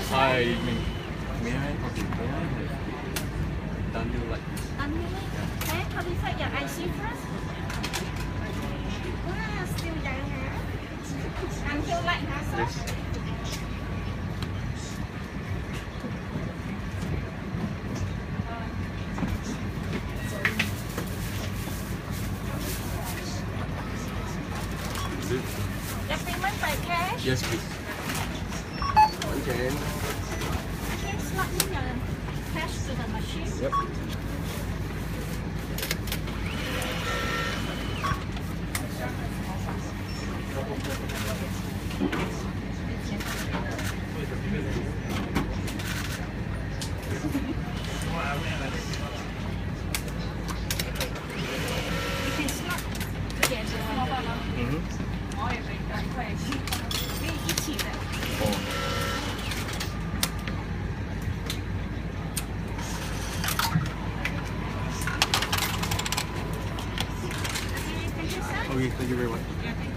May I have done you like this? Okay, how do you set your IC first? Wow, still young, huh? Until like that, Yes. Your payment by cash? Yes, please. Okay. Okay, slot in your cash to the machine. Yep. Okay, thank you very much. Yeah, thank you.